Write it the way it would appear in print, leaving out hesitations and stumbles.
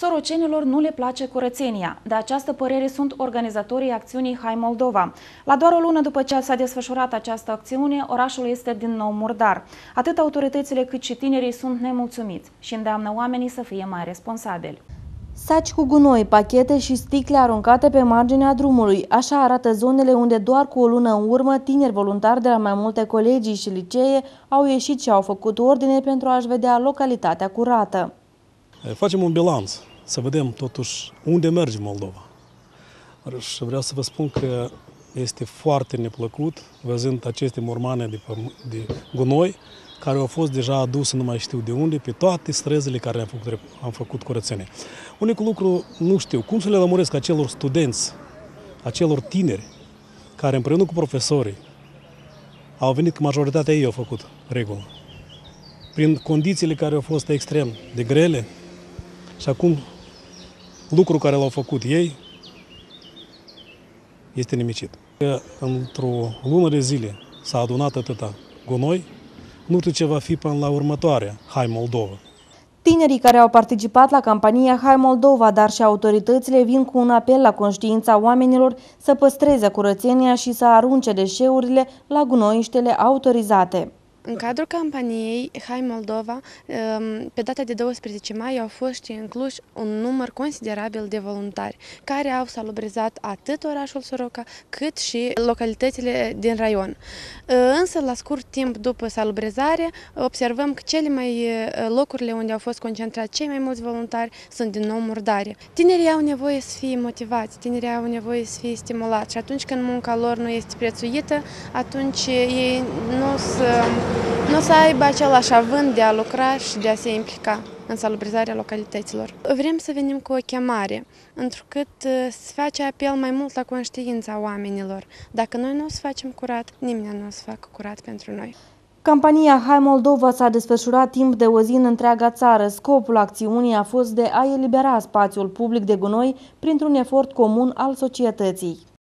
Sorocenilor nu le place curățenia. De această părere sunt organizatorii acțiunii Hai Moldova. La doar o lună după ce s-a desfășurat această acțiune, orașul este din nou murdar. Atât autoritățile cât și tinerii sunt nemulțumiți și îndeamnă oamenii să fie mai responsabili. Saci cu gunoi, pachete și sticle aruncate pe marginea drumului. Așa arată zonele unde doar cu o lună în urmă tineri voluntari de la mai multe colegii și licee au ieșit și au făcut ordine pentru a-și vedea localitatea curată. Facem un bilanț, să vedem totuși unde merge Moldova. Și vreau să vă spun că este foarte neplăcut văzând aceste mormane de gunoi care au fost deja aduse nu mai știu de unde, pe toate străzile care am făcut curățenie. Unicul lucru nu știu, cum să le lămuresc acelor studenți, acelor tineri, care împreună cu profesorii au venit, că majoritatea ei au făcut regulă. Prin condițiile care au fost extrem de grele și acum lucrul care l-au făcut ei este nimicit. Într-o lună de zile s-a adunat atâta gunoi, nu știu ce va fi până la următoarea Hai Moldova. Tinerii care au participat la campania Hai Moldova, dar și autoritățile vin cu un apel la conștiința oamenilor să păstreze curățenia și să arunce deșeurile la gunoiștele autorizate. În cadrul campaniei Hai Moldova, pe data de 12 mai au fost incluși un număr considerabil de voluntari care au salubrizat atât orașul Soroca cât și localitățile din raion. Însă, la scurt timp după salubrizare, observăm că locurile unde au fost concentrați cei mai mulți voluntari sunt din nou murdare. Tinerii au nevoie să fie motivați, tinerii au nevoie să fie stimulați și atunci când munca lor nu este prețuită, atunci ei nu o să aibă același avânt de a lucra și de a se implica în salubrizarea localităților. Vrem să venim cu o chemare, întrucât se face apel mai mult la conștiința oamenilor. Dacă noi nu o să facem curat, nimeni nu o să facă curat pentru noi. Campania Hai Moldova s-a desfășurat timp de o zi în întreaga țară. Scopul acțiunii a fost de a elibera spațiul public de gunoi printr-un efort comun al societății.